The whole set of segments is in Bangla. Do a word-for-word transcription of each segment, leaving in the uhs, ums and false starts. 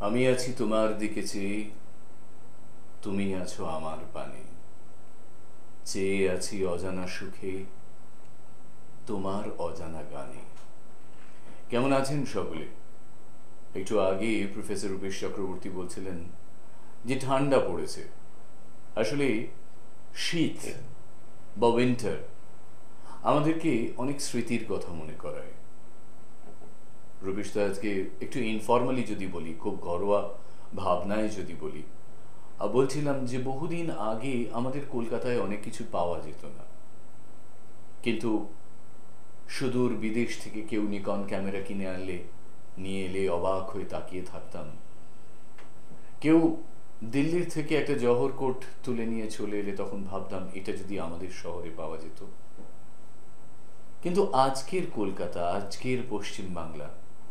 আমি আছি তোমার দিকে চেয়ে, তুমি আছো আমার পানে, চেয়ে আছি অজানা সুখে, তোমার অজানা গানে। কেমন আছেন সকলে? একটু আগে প্রফেসর রূপেশ চক্রবর্তী বলছিলেন যে ঠান্ডা পড়েছে। আসলে শীত বা উইন্টার আমাদেরকে অনেক স্মৃতির কথা মনে করায়। রূপেশ তো আজকে একটু ইনফর্মালি যদি বলি, খুব ঘরোয়া ভাবনায় যদি বলি, বলছিলাম যে বহুদিন আগে আমাদের কলকাতায় অনেক কিছু পাওয়া যেত না, কিন্তু সুদূর বিদেশ থেকে কেউ নিকন ক্যামেরা কিনে আনলে নিয়ে এলে অবাক হয়ে তাকিয়ে থাকতাম। কেউ দিল্লির থেকে একটা জহর কোট তুলে নিয়ে চলে এলে তখন ভাবতাম এটা যদি আমাদের শহরে পাওয়া যেত। কিন্তু আজকের কলকাতা, আজকের পশ্চিম বাংলা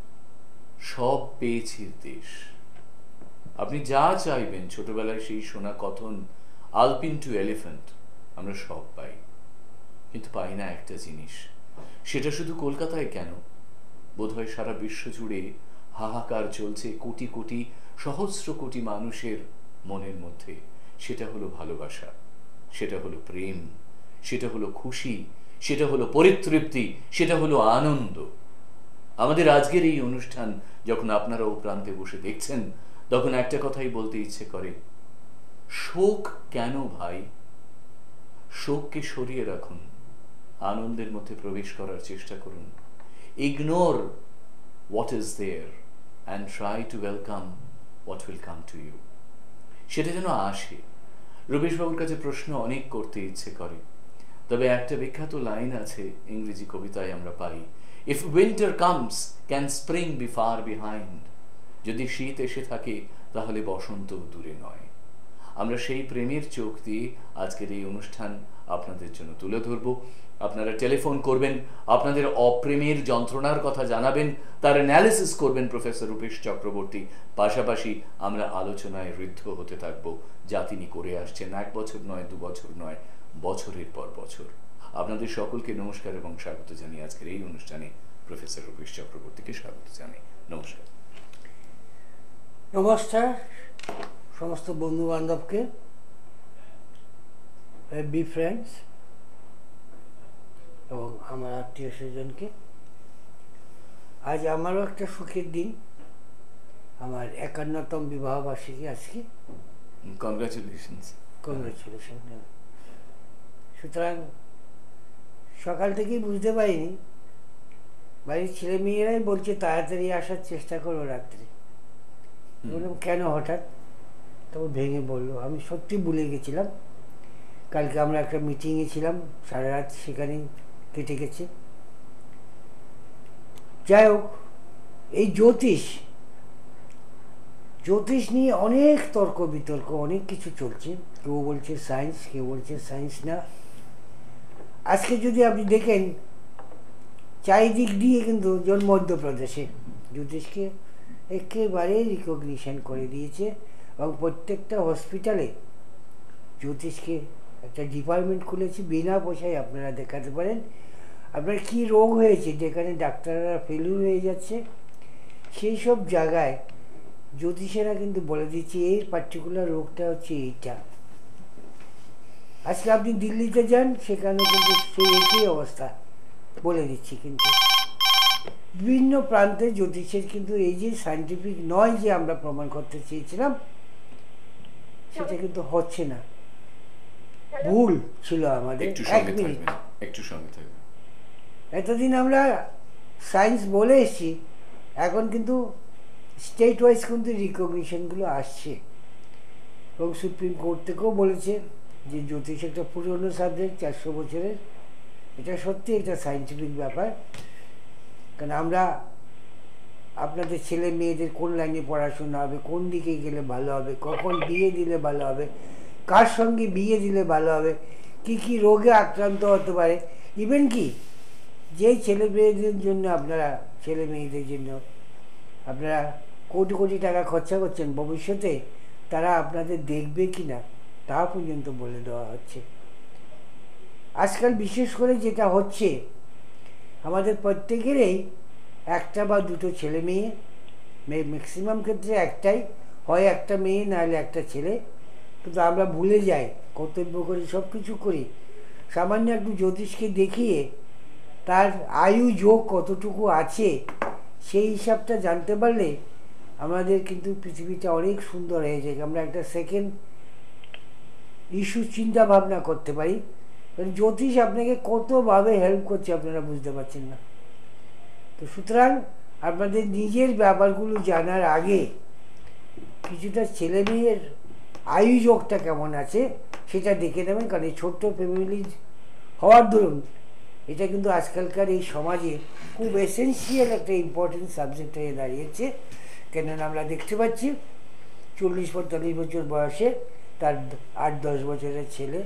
সব পেয়েছে দেশ। আপনি যা চাইবেন, ছোটবেলায় সেই শোনা কথন আলপিন টু এলিফ্যান্ট আমরা সব পাই, কিন্তু পাই না একটা জিনিস। সেটা শুধু কলকাতায় কেন, বোধহয় সারা বিশ্ব জুড়ে হাহাকার চলছে কোটি কোটি সহস্র কোটি মানুষের মনের মধ্যে। সেটা হলো ভালোবাসা, সেটা হলো প্রেম, সেটা হলো খুশি, সেটা হলো পরিতৃপ্তি, সেটা হলো আনন্দ। আমাদের আজকের এই অনুষ্ঠান যখন আপনারা ও প্রান্তে বসে দেখছেন, তখন একটা কথাই বলতে ইচ্ছে করে, শোক কেন ভাই? শোককে সরিয়ে রাখুন, আনন্দের মধ্যে প্রবেশ করার চেষ্টা করুন। Ignore what is there and try to welcome what will come to you. সেটা যেন আসে। রূপেশবাবুর কাছে প্রশ্ন অনেক করতে ইচ্ছে করে, তবে একটা বিখ্যাত লাইন আছে ইংরেজি কবিতায় আমরা পাই, if winter comes can spring be far behind. যদি শীত এসে থাকে তাহলে বসন্ত দূরে নয়। আমরা সেই প্রেমের চোখ দিয়ে আজকের এই অনুষ্ঠান আপনাদের জন্য তুলে ধরব। আপনারা টেলিফোন করবেন, আপনাদের অপ্রেমের যন্ত্রণার কথা জানাবেন, তার অ্যানালিসিস করবেন প্রফেসর রূপেশ চক্রবর্তী। পাশাপাশি আমরা আলোচনায় ঋদ্ধ হতে থাকব যা তিনি করে আসছেন, এক বছর নয়, দু বছর নয়, বছরের পর বছর। আপনাদের সকলকে নমস্কার এবং স্বাগত জানিয়ে আজকের এই অনুষ্ঠানে প্রফেসর রূপেশ চক্রবর্তীকে স্বাগত জানাই। নমস্কার। নমস্কার সমস্ত বন্ধু বান্ধবকে, বি ফ্রেন্ডস এবং আমার আত্মীয় স্বজনকে। আজ আমারও একটা সুখের দিন, আমার একান্নতম বিবাহ বার্ষিকী আজকে। কনগ্রাচুলেশনস। কনগ্রাচুলেশন। সুতরাং সকাল থেকেই বুঝতে পারিনি, বাড়ির ছেলে মেয়েরাই বলছে তাড়াতাড়ি আসার চেষ্টা করো রাত্রে। বললাম কেন হঠাৎ? তখন ভেঙে বললো, আমি সত্যি ভুলে গেছিলাম, কালকে আমরা একটা মিটিংয়ে ছিলাম, সারা রাত সেখানেই কেটে গেছে। যাই হোক, এই জ্যোতিষ জ্যোতিষ নিয়ে অনেক তর্ক বিতর্ক, অনেক কিছু চলছে। কেউ বলছে সায়েন্স, কেউ বলছে সায়েন্স না। আজকে যদি আপনি দেখেন, চারিদিক দিয়ে কিন্তু যেমন মধ্যপ্রদেশে জ্যোতিষকে একেবারে রিকগনিশন করে দিয়েছে এবং প্রত্যেকটা হসপিটালে জ্যোতিষকে একটা ডিপার্টমেন্ট খুলেছে, বিনা পয়সায় আপনারা দেখাতে পারেন আপনার কি রোগ হয়েছে, যেখানে ডাক্তাররা ফেলিউর হয়ে যাচ্ছে, সেই সব জায়গায় জ্যোতিষেরা কিন্তু বলে দিচ্ছে এই পার্টিকুলার রোগটা হচ্ছে এইটা। আজকে আপনি দিল্লিতে যান, সেখানে কিন্তু সেই একই অবস্থা বলে দিচ্ছি। কিন্তু বিভিন্ন প্রান্তে জ্যোতিষের কিন্তু এই যে সায়েন্টিফিক নয় যে আমরা প্রমাণ করতে চেয়েছিলাম, সেটা কিন্তু হচ্ছে না, ভুল ছিল আমাদের। এক মিনিট, একটু সঙ্গে থাকবেন। এতদিন আমরা সায়েন্স বলে এসেছি, এখন কিন্তু স্টেট ওয়াইজ কিন্তু রিকগনিশনগুলো আসছে এবং সুপ্রিম কোর্ট থেকেও বলেছে যে জ্যোতিষ একটা পুরনো সাবজেক্ট, চারশো বছরের। এটা সত্যি একটা সায়েন্টিফিক ব্যাপার। কারণ আমরা আপনাদের ছেলে মেয়েদের কোন লাইনে পড়াশোনা হবে, কোন দিকে গেলে ভালো হবে, কখন বিয়ে দিলে ভালো হবে, কার সঙ্গে বিয়ে দিলে ভালো হবে, কি কি রোগে আক্রান্ত হতে পারে, ইভেন কি যেই ছেলে মেয়েদের জন্য আপনারা ছেলে মেয়েদের জন্য আপনারা কোটি কোটি টাকা খরচা করছেন, ভবিষ্যতে তারা আপনাদের দেখবে কি না তা পর্যন্ত বলে দেওয়া হচ্ছে। আজকাল বিশেষ করে যেটা হচ্ছে, আমাদের প্রত্যেকেরই একটা বা দুটো ছেলে মেয়ে ম্যাক্সিমাম ক্ষেত্রে একটাই, হয় একটা মেয়ে নাহলে একটা ছেলে। কিন্তু আমরা ভুলে যাই, কর্তব্য করি, সব কিছু করি, সামান্য একটু জ্যোতিষকে দেখিয়ে তার আয়ু যোগ কতটুকু আছে সেই হিসাবটা জানতে পারলে আমাদের কিন্তু পৃথিবীটা অনেক সুন্দর হয়ে যায়। আমরা একটা সেকেন্ড ইস্যু চিন্তা ভাবনা করতে পারি। কারণ জ্যোতিষ আপনাকে কতভাবে হেল্প করছে আপনারা বুঝতে পারছেন না। তো সুতরাং আপনাদের নিজের ব্যাপারগুলো জানার আগে কিছুটা ছেলে মেয়ের আয়ু যোগটা কেমন আছে সেটা দেখে নেবেন। কারণ এই ছোট্ট ফ্যামিলি হওয়ার দরুন এটা কিন্তু আজকালকার এই সমাজে খুব এসেন্সিয়াল একটা ইম্পর্টেন্ট সাবজেক্ট হয়ে দাঁড়িয়েছে। কেননা আমরা দেখতে পাচ্ছি চল্লিশ পঁয়তাল্লিশ বছর বয়সে তার আট দশ বছরের ছেলে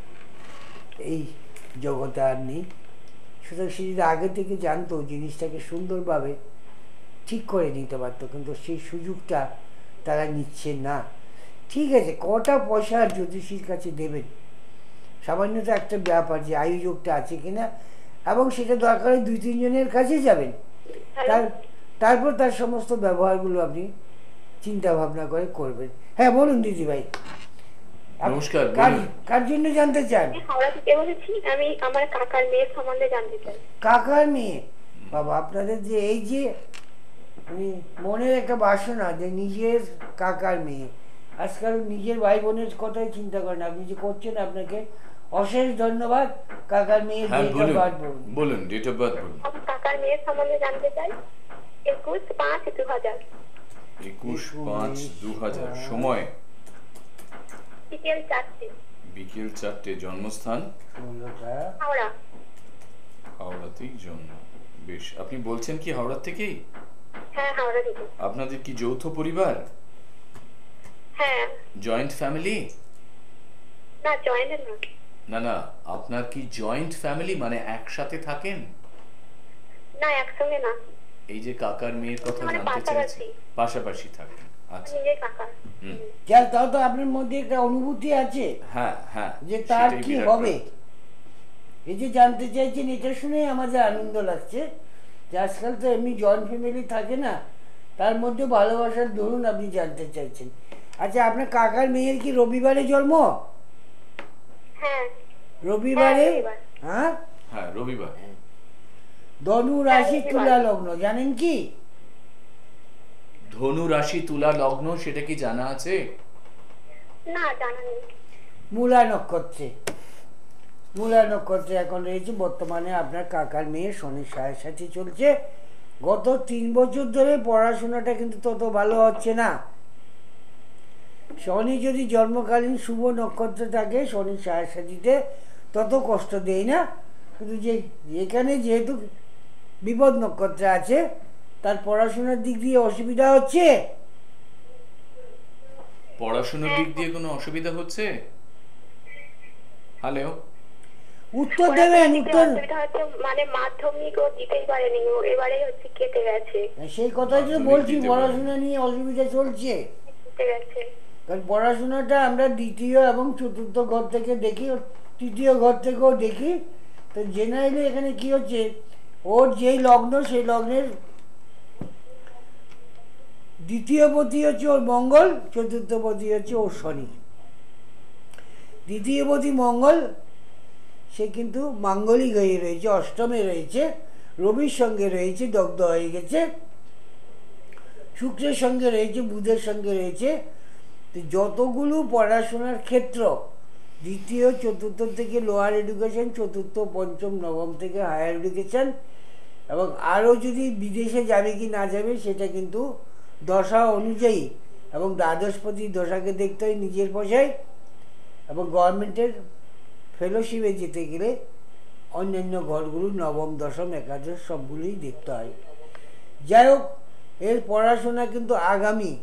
এই জগতে আর নেই। সুতরাং সে যদি আগে থেকে জানতো জিনিসটাকে সুন্দরভাবে ঠিক করে নিতে পারতো, কিন্তু সেই সুযোগটা তারা নিচ্ছে না। ঠিক আছে, কটা পয়সা জ্যোতিষীর কাছে দেবেন, সামান্য তো একটা ব্যাপার যে আয়ু যোগটা আছে কিনা, এবং সেটা দরকার দুই তিনজনের কাছে যাবেন, তার তারপর তার সমস্ত ব্যবহারগুলো আপনি চিন্তা ভাবনা করে করবেন। হ্যাঁ বলুন দিদি ভাই, নমস্কার, কার জন্য জানতে চান? হাওড়া থেকে বলেছি, আমি আমার কাকার মেয়ের সম্বন্ধে জানতে চাই। কাকার মেয়ে? বাবা, আপনাদের যে এই যে মানে মনের একটা বাসনা যে নিজের কাকার মেয়ে, আজকাল নিজের ভাই বোনের কথাই চিন্তা করেন, আপনি যে করছেন আপনাকে অশেষ ধন্যবাদ। কাকার মেয়ের ডেট অফ বার্থ বলুন। বলুন ডেট অফ বার্থ বলুন। আমার কাকার মেয়ের সম্বন্ধে জানতে চাই। একুশ পাঁচ দু হাজার। একুশ পাঁচ দু হাজার। সময় বিকেল চারটে। বিকেল চারটে। জন্মস্থান হাওড়া। হাওড়াতেই জন্ম। বেশ, আপনি বলছেন কি হাওড়া থেকেই? হ্যাঁ হাওড়া থেকে। আপনাদের কি যৌথ পরিবার? হ্যাঁ। Joint family? না জয়েন্ট না। না না, আপনার কি জয়েন্ট ফ্যামিলি, মানে একসাথে থাকেন? না একসঙ্গে না। এই যে কাকার মেয়ের কথা মানে জানতে চাইছি, পাশাপাশি। পাশাপাশি থাকেন। আচ্ছা, নিজের কাকা। হুম, যার তাও তো আপনার মধ্যে একটা অনুভূতি আছে হ্যাঁ হ্যাঁ, যে তার সেটাই কি বিরাট হবে, ব্যাপার। এই যে জানতে চাইছেন, এটা শুনে আমাদের আনন্দ লাগছে যে আজকাল তো এমনি জয়েন্ট ফ্যামিলি থাকে না, তার মধ্যে ভালোবাসার দরুন আপনি জানতে চাইছেন। আচ্ছা, আপনার কাকার মেয়ের কি রবিবারে জন্ম? হ্যাঁ। রবিবারে? হ্যাঁ, রবিবার। হ্যাঁ, হ্যাঁ রবিবার। ধনু রাশি রবিবার। তুলা লগ্ন, জানেন কি? ধনু রাশি তুলা লগ্ন, সেটা কি জানা আছে? না জানা নেই। মূলা নক্ষত্রে, মূলা নক্ষত্রে এখন রয়েছে। বর্তমানে আপনার কাকার মেয়ে শনির সাড়ে সাথে চলছে। গত তিন বছর ধরে পড়াশোনাটা কিন্তু তত ভালো হচ্ছে না। শনি যদি জন্মকালীন শুভ নক্ষত্র থাকে শনির সাড়ে সাথীতে তত কষ্ট দেয় না, কিন্তু যে এখানে যেহেতু বিপদ নক্ষত্রে আছে তার পড়াশোনার দিক দিয়ে অসুবিধা হচ্ছে। পড়াশোনার দিক দিয়ে কোনো অসুবিধা হচ্ছে? হ্যালো, উত্তর দেবেন, উত্তর। অসুবিধা হচ্ছে মানে মাধ্যমিক ও দিতেই পারেনি, ও এবারে হচ্ছে কেটে গেছে। সেই কথাই তো বলছি, পড়াশোনা নিয়ে অসুবিধা চলছে। কেটে গেছে। কারণ পড়াশোনাটা আমরা দ্বিতীয় এবং চতুর্থ ঘর থেকে দেখি, তৃতীয় ঘর থেকেও দেখি। তো জেনারেলি এখানে কি হচ্ছে, ওর যেই লগ্ন সেই লগ্নের দ্বিতীয় পতি হচ্ছে ওর মঙ্গল, চতুর্থ পতি হচ্ছে ওর শনি। দ্বিতীয় পতি মঙ্গল, সে কিন্তু মাঙ্গলিক হয়ে রয়েছে, অষ্টমে রয়েছে, রবির সঙ্গে রয়েছে, দগ্ধ হয়ে গেছে, শুক্রের সঙ্গে রয়েছে, বুধের সঙ্গে রয়েছে। তো যতগুলো পড়াশোনার ক্ষেত্র, দ্বিতীয় চতুর্থ থেকে লোয়ার এডুকেশন, চতুর্থ পঞ্চম নবম থেকে হায়ার এডুকেশন, এবং আরও যদি বিদেশে যাবে কি না যাবে সেটা কিন্তু দশা অনুযায়ী, এবং দ্বাদশপতি দশাকে দেখতে হয় নিজের পয়সায়, এবং গভর্নমেন্টের ফেলোশিপে যেতে গেলে অন্যান্য ঘরগুলো নবম দশম একাদশ সবগুলোই দেখতে হয়। যাই হোক, এর পড়াশোনা কিন্তু আগামী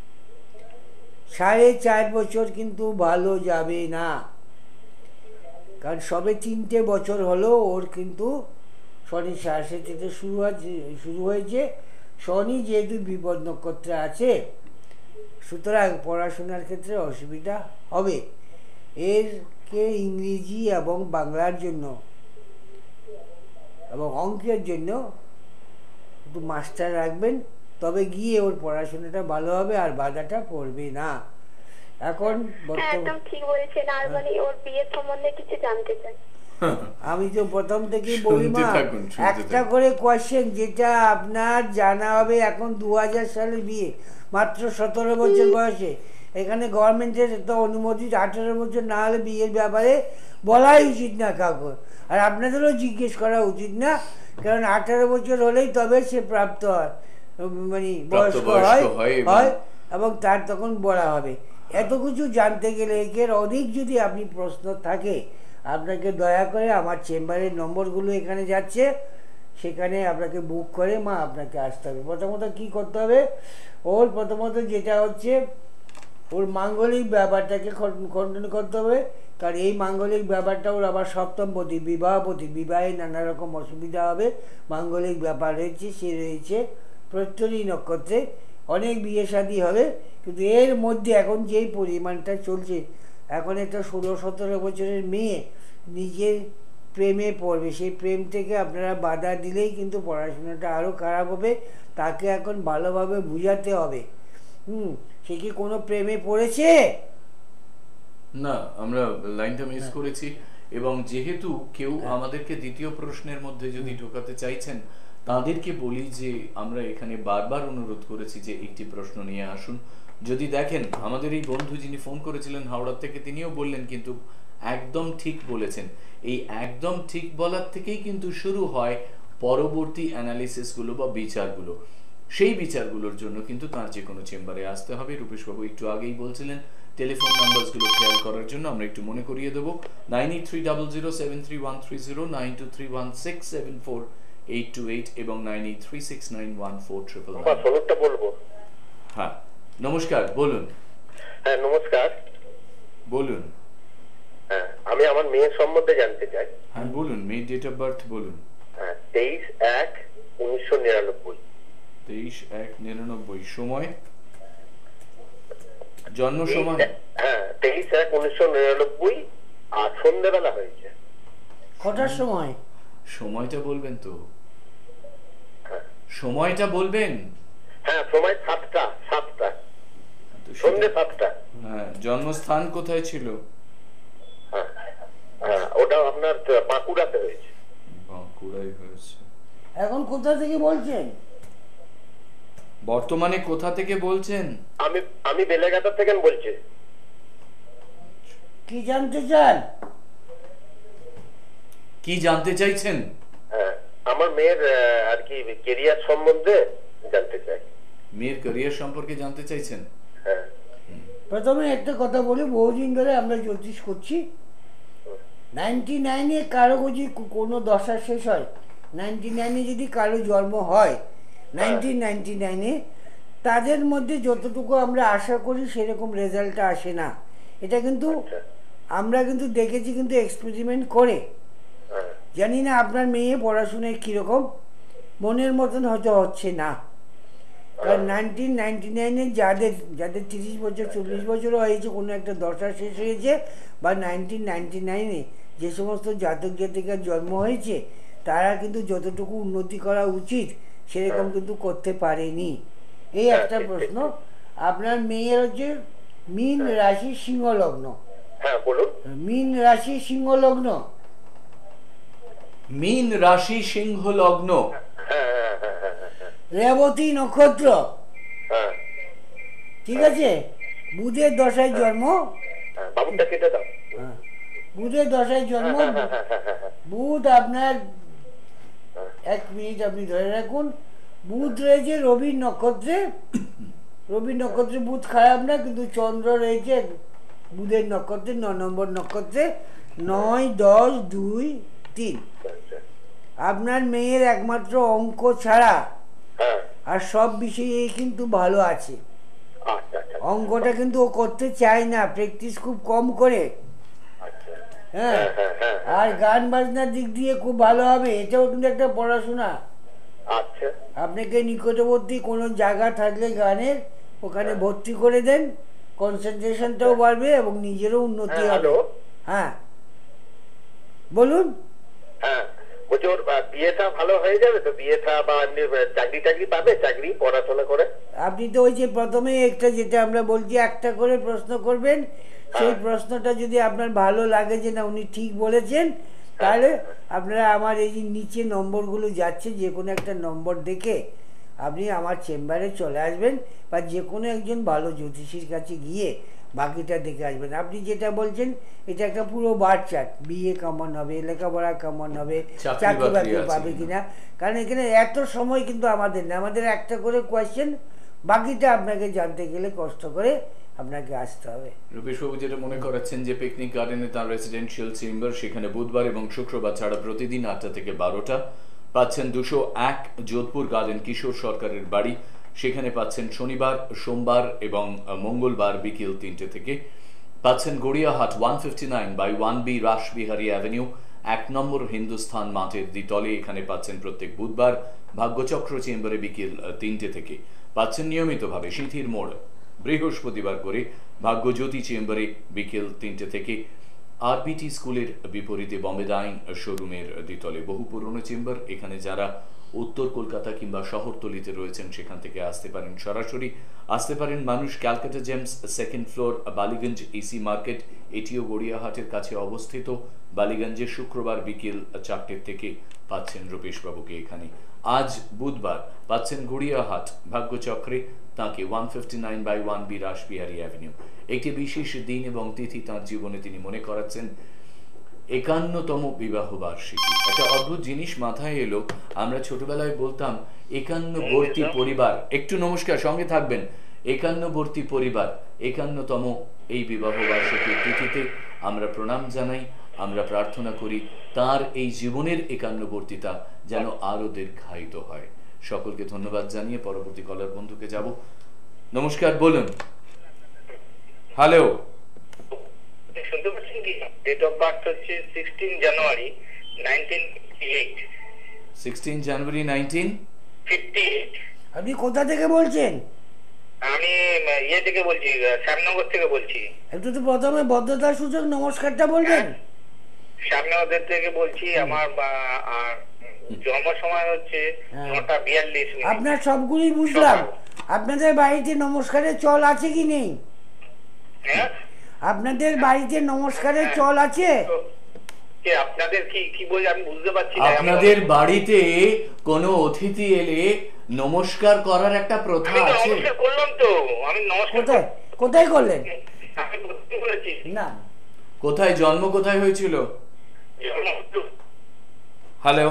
সাড়ে চার বছর কিন্তু ভালো যাবে না, কারণ সবে তিনটে বছর হলো ওর কিন্তু শনি সাড়ে সাথে শুরু হয়েছে শুরু হয়েছে শনি যেহেতু বিপদ নক্ষত্রে আছে, সুতরাং পড়াশোনার ক্ষেত্রে অসুবিধা হবে। এরকে ইংরেজি এবং বাংলার জন্য এবং অঙ্কের জন্য একটু মাস্টার রাখবেন, তবে গিয়ে ওর পড়াশোনাটা ভালো হবে আর বাধাটা পড়বে না। এখন হ্যাঁ বর্তমান একদম ঠিক বলেছেন। আর মানে ওর বিয়ের সম্বন্ধে কিছু জানতে চাই। আমি তো প্রথম থেকেই বলি শুনতে মা, থাকুন, শুনতে একটা থাকুন। করে কোয়েশ্চেন যেটা আপনার জানা হবে। এখন দু হাজার সালে বিয়ে, মাত্র সতেরো বছর বয়সে। এখানে গভর্নমেন্টের তো অনুমোদিত, আঠেরো বছর না হলে বিয়ের ব্যাপারে বলাই উচিত না কাউকে। আর আপনাদেরও জিজ্ঞেস করা উচিত না, কারণ আঠেরো বছর হলেই তবে সে প্রাপ্ত হয়, মানে বয়স্ক প্রাপ্তবয়স্ক হয় হয় এবং- হয় এবং তার তখন বলা হবে। এত কিছু জানতে গেলে এর অধিক যদি আপনি প্রশ্ন থাকে, আপনাকে দয়া করে আমার চেম্বারের নম্বরগুলো এখানে যাচ্ছে, সেখানে আপনাকে বুক করে মা আপনাকে আসতে হবে। প্রথমত কি করতে হবে, ওর প্রথমত যেটা হচ্ছে ওর মাঙ্গলিক ব্যাপারটাকে খণ্ডন করতে হবে। কারণ এই মাঙ্গলিক ব্যাপারটা ওর আবার সপ্তমপতি, বিবাহপতি, বিবাহে নানা রকম অসুবিধা হবে। মাঙ্গলিক ব্যাপার রয়েছে, সে রয়েছে প্রত্যরী নক্ষত্রে, অনেক বিয়ে শাদী হবে। কিন্তু এর মধ্যে এখন যেই পরিমাণটা চলছে, এখন একটা ষোলো সতেরো বছরের মেয়ে নিজের প্রেমে পড়বে, সেই প্রেম থেকে আপনারা বাধা দিলেই কিন্তু পড়াশোনাটা আরও খারাপ হবে। তাকে এখন ভালোভাবে বুঝাতে হবে। হুম, সে কি কোনো প্রেমে পড়েছে? না, আমরা লাইনটা মিস হ্যাঁ। করেছি। এবং যেহেতু কেউ হ্যাঁ। আমাদেরকে দ্বিতীয় প্রশ্নের মধ্যে যদি ঢোকাতে চাইছেন, তাদেরকে বলি যে আমরা এখানে বারবার অনুরোধ করেছি যে একটি প্রশ্ন নিয়ে আসুন। যদি দেখেন আমাদের এই বন্ধু যিনি ফোন করেছিলেন হাওড়া থেকে, তিনিও বললেন কিন্তু একদম ঠিক বলেছেন। এই একদম ঠিক বলার থেকেই কিন্তু শুরু হয় পরবর্তী অ্যানালিসিসগুলো বা বিচারগুলো। সেই বিচারগুলোর জন্য কিন্তু তার যে কোনো চেম্বারে আসতে হবে। রূপেশবাবু একটু আগেই বলছিলেন টেলিফোন নাম্বারগুলো খেয়াল করার জন্য, আমরা একটু মনে করিয়ে দেবো। Nine eight three double zero seven three one three zero, nine two three one six seven four eight two eight এবং nine eight three six nine one four triple আমার সনদটা বলবো। হ্যাঁ, নমস্কার, বলুন। হ্যাঁ নমস্কার। বলুন। হ্যাঁ আমি আমার মেয়ের সম্বন্ধে জানতে চাই। হ্যাঁ বলুন, মেয়ে ডেট অফ বার্থ বলুন। হ্যাঁ তেইশ এক উনিশশো নিরানব্বই। তেইশ এক নিরানব্বই। সময়, জন্ম সময়? হ্যাঁ তেইশ এক উনিশশো নিরানব্বই আর সন্ধ্যেবেলা হয়েছে। কটার সময়? সময়টা বলবেন তো, হ্যাঁ সময়টা বলবেন। হ্যাঁ সময় সাতটা সাতটা তো সেটা- সন্ধ্যে সাতটা। হ্যাঁ, জন্মস্থান কোথায় ছিল? হ্যাঁ হ্যাঁ ওটা আপনার বাঁকুড়াতে হয়েছে। বাঁকুড়ায় হয়েছে। এখন কোথা থেকে বলছেন? বর্তমানে কোথা থেকে বলছেন? আমি আমি বেলেঘাটা থেকে বলছি। কি জানতে চান? কি জানতে চাইছেন? হ্যাঁ আমার মেয়ের আহ, আর কি কেরিয়ার সম্বন্ধে জানতে চাই। মেয়ের ক্যারিয়ার সম্পর্কে জানতে চাইছেন? হ্যাঁ প্রথমে একটা কথা বলি, বহুদিন ধরে আমরা জ্যোতিষ করছি। নাইনটি নাইনে কারো যদি কো- কোনো দশা শেষ হয়, নাইনটি নাইনে যদি কারো জন্ম হয়, নাইনটিন নাইনটি নাইনে তাদের মধ্যে যতটুকু আমরা আশা করি সেরকম রেজাল্টটা আসে না। এটা কিন্তু আমরা কিন্তু দেখেছি, কিন্তু এক্সপেরিমেন্ট করে। হ্যাঁ জানি না আপনার মেয়ে পড়াশোনায় কীরকম, মনের মতন হয়তো হচ্ছে না। কারণ নাইনটিন নাইনটি নাইনে যাদের যাদের তিরিশ বছর চল্লিশ বছরও হয়েছে, কোনো একটা দশা শেষ হয়েছে, বা নাইনটিন নাইনটি নাইনে যে সমস্ত জাতক জাতিকার জন্ম হয়েছে, তারা কিন্তু যতটুকু উন্নতি করা উচিত সেরকম কিন্তু করতে পারেনি। এই একটা প্রশ্ন। আপনার মেয়ের হচ্ছে মীন রাশি সিংহ লগ্ন। হ্যাঁ বলুন। মীন রাশি সিংহ লগ্ন। মীন রাশি সিংহ লগ্ন। হ্যাঁ হ্যাঁ হ্যাঁ হ্যাঁ হ্যাঁ হ্যাঁ রেবতী নক্ষত্র। হ্যাঁ ঠিক আছে? বুধের দশায় জন্ম। হ্যাঁ বাবুটা কেটে দাও। হ্যাঁ, বুধের দশায় জন্ম। হ্যাঁ হ্যাঁ হ্যাঁ হ্যাঁ হ্যাঁ বুধ আপনার, এক মিনিট আপনি ধরে রাখুন, বুধ রয়েছে রবি নক্ষত্রে। রবি নক্ষত্রে বুধ খারাপ না, কিন্তু চন্দ্র রয়েছে বুধের নক্ষত্রে, ন নম্বর নক্ষত্রে, নয় দশ দুই তিন। আচ্ছা আপনার মেয়ের একমাত্র অঙ্ক ছাড়া হ্যাঁ আর সব বিষয়েই কিন্তু ভালো আছে। আচ্ছা আচ্ছা অঙ্কটা কিন্তু ও করতে চায় না, প্র্যাকটিস খুব কম করে। আচ্ছা হ্যাঁ, হ্যাঁ হ্যাঁ হ্যাঁ আর গান বাজনার দিক দিয়ে খুব ভালো হবে, এটাও কিন্তু একটা পড়াশোনা। আচ্ছা আপনাকে নিকটবর্তী কোনো জায়গা থাকলে গানের, ওখানে ভর্তি করে দেন, কনসেন্ট্রেশনটাও বাড়বে এবং নিজেরও উন্নতি হ্যাঁ, হবে। হ্যালো। হ্যাঁ বলুন। হ্যাঁ বলছি পুজোর আহ, বিয়েটা ভালো হয়ে যাবে তো? বিয়েটা বা এমনি, আহ, চাকরি টাকরি পাবে? চাকরি পড়াশোনা করে? আপনি তো ওই যে প্রথমে একটা যেটা আমরা বলছি একটা করে প্রশ্ন করবেন, সেই প্রশ্নটা যদি আপনার ভালো লাগে যে না উনি ঠিক বলেছেন, তাহলে আপনারা আমার এই যে নিচে নম্বরগুলো যাচ্ছে যে কোনো একটা নম্বর দেখে আপনি আমার চেম্বারে চলে আসবেন, বা যে কোনো একজন ভালো জ্যোতিষীর কাছে গিয়ে বাকিটা দেখে আসবেন। আপনি যেটা বলছেন এটা একটা পুরো বার চার্ট, বিয়ে কেমন হবে, লেখাপড়া কেমন হবে, চাকরি চাকরি বাকরি বাকরি আছে পাবে কিনা। কিনা। কারণ এখানে এত সময় কিন্তু আমাদের না, আমাদের একটা করে কোয়েশ্চেন, বাকিটা আপনাকে জানতে গেলে কষ্ট করে আপনাকে আসতে হবে। রূপেশবাবু যেটা মনে করাচ্ছেন যে পিকনিক গার্ডেনে তার রেসিডেন্সিয়াল চেম্বার, সেখানে বুধবার এবং শুক্রবার ছাড়া প্রতিদিন আটটা থেকে বারোটা পাচ্ছেন। দুশো এক যোধপুর গার্ডেন কিশোর সরকারের বাড়ি, সেখানে পাচ্ছেন শনিবার, সোমবার এবং মঙ্গলবার বিকেল তিনটে থেকে। পাচ্ছেন Gariahat one fifty nine by one B Rashbehari avenue, এক নম্বর হিন্দুস্থান মাঠের দ্বিতলে, এখানে পাচ্ছেন প্রত্যেক বুধবার ভাগ্যচক্র চেম্বারে বিকেল তিনটে থেকে। পাচ্ছেন নিয়মিতভাবে সিথির মোড় বৃহস্পতিবার করে ভাগ্যজ্যোতি চেম্বারে বিকেল তিনটে থেকে। আরবিটি স্কুলের বিপরীতে বম্বে ডাইং শোরুমের দ্বিতলে বহু পুরনো চেম্বার, এখানে যারা উত্তর কলকাতা কিংবা শহরতলিতে রয়েছেন সেখান থেকে আসতে পারেন, সরাসরি আসতে পারেন মানুষ। Calcutta gems second floor, Ballygunge AC market, এটিও গড়িয়াহাটের কাছে অবস্থিত। বালিগঞ্জে শুক্রবার বিকেল চারটের থেকে পাচ্ছেন রূপেশবাবুকে এখানে। আজ বুধবার পাচ্ছেন গড়িয়াহাট ভাগ্যচক্রে তাঁকে one fifty nine by one B Rashbehari avenue. একটি বিশেষ দিন এবং তিথি তাঁর জীবনে তিনি মনে করাচ্ছেন একান্নতম বিবাহ বার্ষিকী। একটা অদ্ভুত জিনিস মাথায় এলো, আমরা ছোটবেলায় বলতাম একান্নবর্তী পরিবার। একটু নমস্কার, সঙ্গে থাকবেন। একান্নবর্তী পরিবার, একান্নতম এই বিবাহ বার্ষিকীর তিথিতে আমরা প্রণাম জানাই, আমরা প্রার্থনা করি তার এই জীবনের একান্নবর্তীতা যেন আরো দীর্ঘায়িত হয়। সকলকে ধন্যবাদ জানিয়ে পরবর্তী কলার বন্ধুকে যাব। নমস্কার, বলুন। হ্যালো, শুনতে পাচ্ছেন কি? ডেট অফ বার্থ হচ্ছে sixteen January nineteen fifty eight. Sixteen January nineteen fifty eight. আপনি কোথা থেকে বলছেন? আমি ইয়ে থেকে বলছি, শ্যামনগর থেকে বলছি। একটু তো প্রথমে ভদ্রতার সূচক নমস্কারটা বলবেন। শ্যামনগর থেকে বলছি। আমার বা- আর জন্ম সময় হচ্ছে হ্যাঁ। নটা বিয়াল্লিশ মিনিট। আপনার সবগুলোই বুঝলাম, আপনাদের বাড়িতে নমস্কারের চল আছে কি নেই? হ্যাঁ? আপনাদের বাড়িতে নমস্কারের চল আছে? তো কে আপনাদের কি কি বলে আমি বুঝতে পারছি না। আমি- আপনাদের বাড়িতে কোনো অতিথি এলে নমস্কার করার একটা প্রথা আমি তো আছে? নমস্কার করলাম তো। আমি নমস্কার কোথায় কোথায় করলেন? আমি প্রথমে বলেছি। না, কোথায় জন্ম, কোথায় হয়েছিল? হ্যালো,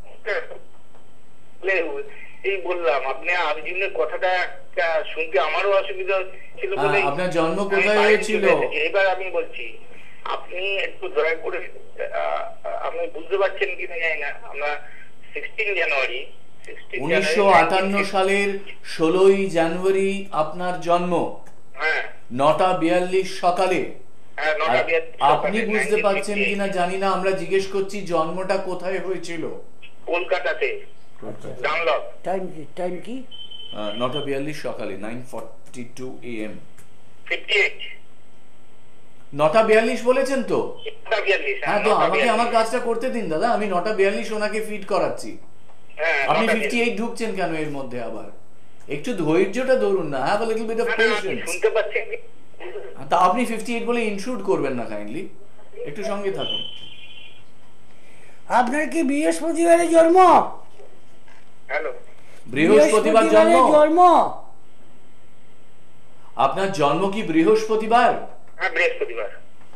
এই বললাম আপনি আর্জুনের কথাটা একটা শুনতে আমারও অসুবিধা ছিল হ্যাঁ, বলে আপনার জন্ম আমি কোথায় বাইরে হয়েছিল? চলে এসেছি। এবার আমি বলছি, আপনি একটু দয়া করে আহ, আপনি বুঝতে পারছেন কিনা জানি না। আমরা সিক্সটিন জানুয়ারি উনিশশো আটান্ন সালের ষোলোই জানুয়ারি আপনার জন্ম, হ্যাঁ নটা বিয়াল্লিশ সকালে। হ্যাঁ আর নটা বিয়াল্লিশ আপনি সকালে, বুঝতে nineteen পারছেন fifty-eight, কিনা জানি না, আমরা জিজ্ঞেস করছি জন্মটা কোথায় হয়েছিল। কলকাতাতে ডানলপ। টাইম কি টাইম কি? আহ, নটা বিয়াল্লিশ সকালে, nine forty two A M. Fifty eight নটা বিয়াল্লিশ বলেছেন তো? নটা বিয়াল্লিশ। হ্যাঁ, তো আমাকে আমার কাজটা করতে দিন দাদা, আমি নটা বিয়াল্লিশ ওনাকে ফিট করাচ্ছি। হ্যাঁ আপনি নটা ফিফটি এইট ঢুকছেন কেন এর মধ্যে আবার? একটু ধৈর্যটা ধরুন না, have a little bit of না, না, আপনি পেশেন্স। শুনতে পাচ্ছেন কি? তা আপনি ফিফটি এইট বলে ইনক্লুড করবেন না কাইন্ডলি, একটু সঙ্গে থাকুন। আপনার কি বৃহস্পতিবারে জন্ম? হ্যালো, বৃহস্পতিবার জন্ম? বৃহস্পতিবারে জন্ম? আপনার জন্ম কি বৃহস্পতিবার? হ্যাঁ বৃহস্পতিবার।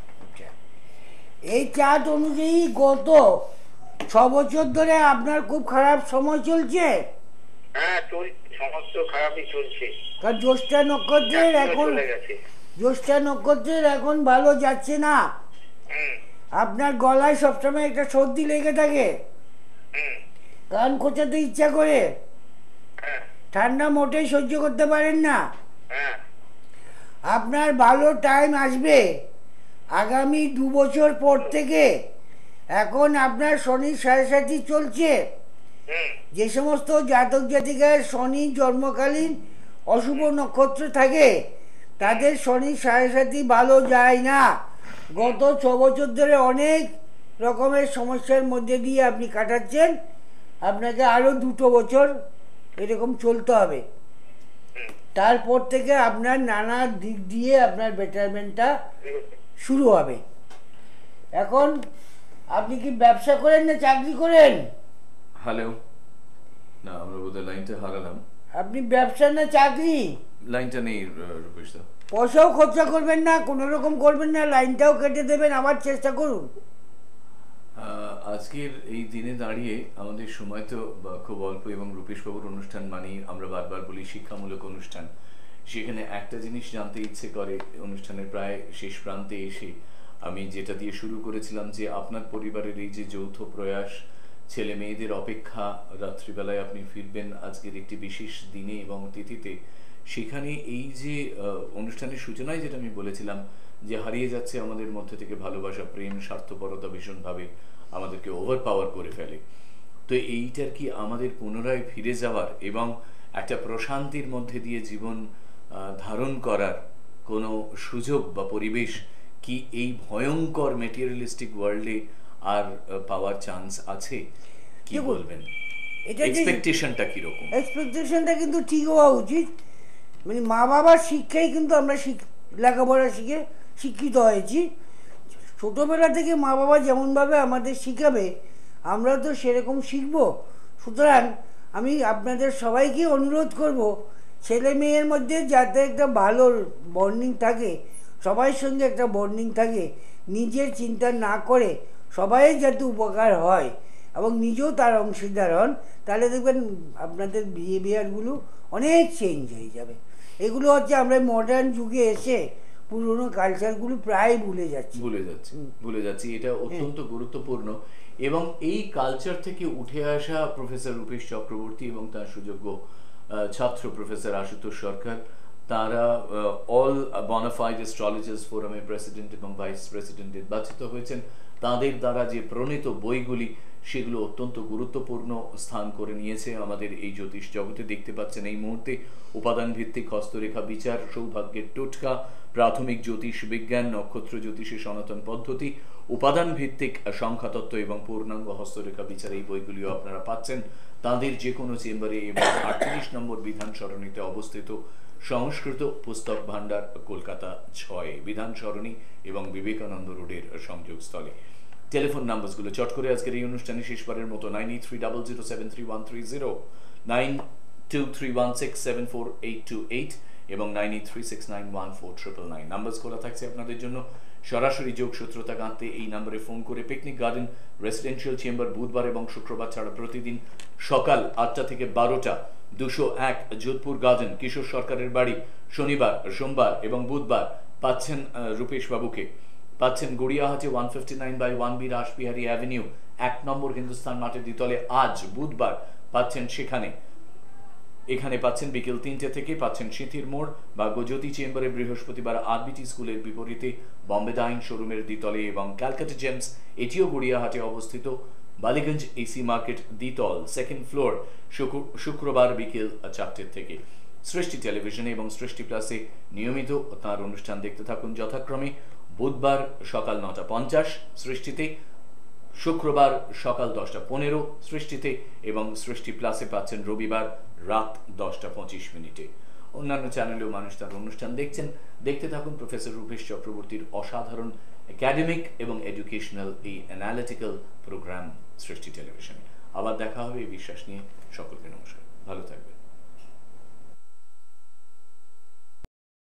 এই চার্ট অনুযায়ী গত ছ বছর ধরে আপনার খুব খারাপ সময় চলছে। হ্যাঁ চলছে, সমস্ত খারাপই চলছে। কারণ জ্যৈষ্ঠা নক্ষত্রের চাকরিও এখন চলে গেছে। জ্যৈষ্ঠা নক্ষত্রের এখন ভালো যাচ্ছে না। হুম আপনার গলায় সবসময় একটা সর্দি লেগে থাকে, হুম কান খোঁচাতে ইচ্ছা করে, হ্যাঁ ঠান্ডা মোটেই সহ্য করতে পারেন না। হ্যাঁ আপনার ভালো টাইম আসবে আগামী দু বছর পর থেকে। এখন আপনার শনির সাড়ে সাথী চলছে। হুম যে সমস্ত জাতক জাতিকার শনি জন্মকালীন অশুভ নক্ষত্র থাকে তাদের শনি সাড়ে সাথী ভালো যায় না। গত ছ বছর ধরে অনেক রকমের সমস্যার মধ্যে দিয়ে আপনি কাটাচ্ছেন, আপনাকে আরও দুটো বছর এরকম চলতে হবে। তারপর থেকে আপনার নানা দিক দিয়ে আপনার বেটারমেন্টটা শুরু হবে। এখন আপনি কি ব্যবসা করেন না চাকরি করেন? হ্যালো, না আমরা বোধহয় লাইনটা হারালাম। আপনি ব্যবসা না চাকরি? লাইনটা নেই রূপেশ দা। পয়সাও খরচা করবেন না, কোনো রকম করবেন না, লাইনটাও কেটে দেবেন, আবার চেষ্টা করুন। আজকের এই দিনে দাঁড়িয়ে আমাদের সময় তো খুব অল্প, এবং রূপেশবাবুর অনুষ্ঠান মানেই আমরা বারবার বলি শিক্ষামূলক অনুষ্ঠান। সেখানে একটা জিনিস জানতে ইচ্ছে করে অনুষ্ঠানের প্রায় শেষ প্রান্তে এসে, আমি যেটা দিয়ে শুরু করেছিলাম যে আপনার পরিবারের এই যে যৌথ প্রয়াস, ছেলে মেয়েদের অপেক্ষা, রাত্রিবেলায় আপনি ফিরবেন আজকের একটি বিশেষ দিনে এবং তিথিতে, সেখানে এই যে অনুষ্ঠানের সূচনায় যেটা আমি বলেছিলাম যে হারিয়ে যাচ্ছে আমাদের মধ্যে থেকে ভালোবাসা, প্রেম, স্বার্থপরতা ভীষণভাবে আমাদেরকে ওভার পাওয়ার করে ফেলে। তো এইটার কি আমাদের পুনরায় ফিরে যাওয়ার এবং একটা প্রশান্তির মধ্যে দিয়ে জীবন ধারণ করার কোনো সুযোগ বা পরিবেশ কি এই ভয়ঙ্কর মেটেরিয়ালিস্টিক ওয়ার্ল্ডে আর পাওয়ার চান্স আছে? কি বলবেন? এক্সপেকটেশনটা কি রকম? এক্সপেকটেশনটা কিন্তু ঠিক হওয়া উচিত। মানে মা বাবার শিক্ষাই কিন্তু আমরা লেখাপড়া শিখে শিক্ষিত হয়েছি। ছোটোবেলা থেকে মা বাবা যেমনভাবে আমাদের শিখাবে আমরা তো সেরকম শিখব। সুতরাং আমি আপনাদের সবাইকে অনুরোধ করব, ছেলে মেয়ের মধ্যে যাতে একটা ভালো বন্ডিং থাকে, সবার সঙ্গে একটা বন্ডিং থাকে, নিজের চিন্তা না করে সবাই যাতে উপকার হয় এবং নিজেও তার অংশীদার হন, তাহলে দেখবেন আপনাদের বিহেভিয়ারগুলো অনেক চেঞ্জ হয়ে যাবে। এগুলো হচ্ছে আমরা মডার্ন যুগে এসে পুরনো কালচারগুলো প্রায় ভুলে যাচ্ছি ভুলে যাচ্ছি ভুলে যাচ্ছি এটা অত্যন্ত গুরুত্বপূর্ণ। এবং এই কালচার থেকে উঠে আসা প্রফেসর রূপেশ চক্রবর্তী এবং তার সুযোগ্য ছাত্র প্রফেসর আশুতোষ সরকার, তারা অল বনাফাইড অ্যাস্ট্রোলজার্স ফোরামের প্রেসিডেন্ট এবং ভাইস প্রেসিডেন্ট নির্বাচিত হয়েছেন। তাদের দ্বারা যে প্রণীত বইগুলি, সেগুলো অত্যন্ত গুরুত্বপূর্ণ স্থান করে নিয়েছে আমাদের এই জ্যোতিষ জগতে। দেখতে পাচ্ছেন এই মুহূর্তে উপাদান ভিত্তিক হস্তরেখা বিচার, সৌভাগ্যের টোটকা, প্রাথমিক জ্যোতিষ বিজ্ঞান, নক্ষত্র জ্যোতিষের সনাতন পদ্ধতি, উপাদান ভিত্তিক সংখ্যাতত্ত্ব এবং পূর্ণাঙ্গ হস্তরেখা বিচার, এই বইগুলিও আপনারা পাচ্ছেন তাদের যে কোনো চেম্বারে এবং আটত্রিশ নম্বর বিধান সরণিতে অবস্থিত সংস্কৃত পুস্তক ভান্ডার, কলকাতা ছয়, বিধান সরণি এবং বিবেকানন্দ রোডের সংযোগস্থলে। টেলিফোন নাম্বারগুলো চট করে আজকের এই অনুষ্ঠানে শেষবারের মতো nine eight three double zero seven three one three zero, nine two three one six seven four eight two eight এবং nine eight three six nine one four triple nine. Number খোলা থাকছে আপনাদের জন্য। সরাসরি যোগসূত্রতা গাঁথতে এই নম্বরে ফোন করে পিকনিক গার্ডেন রেসিডেন্সিয়াল চেম্বার বুধবার এবং শুক্রবার ছাড়া প্রতিদিন সকাল আটটা থেকে বারোটা, দুশো এক যোধপুর গার্ডেন কিশোর সরকারের বাড়ি, শনিবার, সোমবার এবং বুধবার পাচ্ছেন রূপেশ বাবুকে। পাচ্ছেন গড়িয়াহাটে one fifty nine by one B Rashbehari avenue, এক নম্বর হিন্দুস্তান মাঠের দ্বিতলে। আজ বুধবার পাচ্ছেন সেখানে। এখানে পাচ্ছেন বিকেল তিনটে থেকে, পাচ্ছেন সিঁথির মোড় বা গজ্যোতি চেম্বারে বৃহস্পতিবার আরবিটি স্কুলের বিপরীতে বম্বে ডাইং শোরুমের দ্বিতলে, এবং ক্যালকাটা জেমস এটিও গড়িয়াহাটে অবস্থিত, বালিগঞ্জ এসি মার্কেট দ্বিতল, সেকেন্ড ফ্লোর, শুক্রবার বিকেল চারটের থেকে। সৃষ্টি টেলিভিশনে এবং সৃষ্টি প্লাসে নিয়মিত তার অনুষ্ঠান দেখতে থাকুন। যথাক্রমে বুধবার সকাল নটা পঞ্চাশ সৃষ্টিতে, শুক্রবার সকাল দশটা পনেরো সৃষ্টিতে এবং সৃষ্টি প্লাসে পাচ্ছেন রবিবার রাত দশটা পঁচিশ মিনিটে। অন্যান্য চ্যানেলেও মানুষ তার অনুষ্ঠান দেখছেন। দেখতে থাকুন প্রফেসর রূপেশ চক্রবর্তীর অসাধারণ একাডেমিক এবং এডুকেশনাল এই অ্যানালিটিক্যাল প্রোগ্রাম সৃষ্টি টেলিভিশনে। আবার দেখা হবে এই বিশ্বাস নিয়ে। সকলকে নমস্কার, ভালো থাকবেন।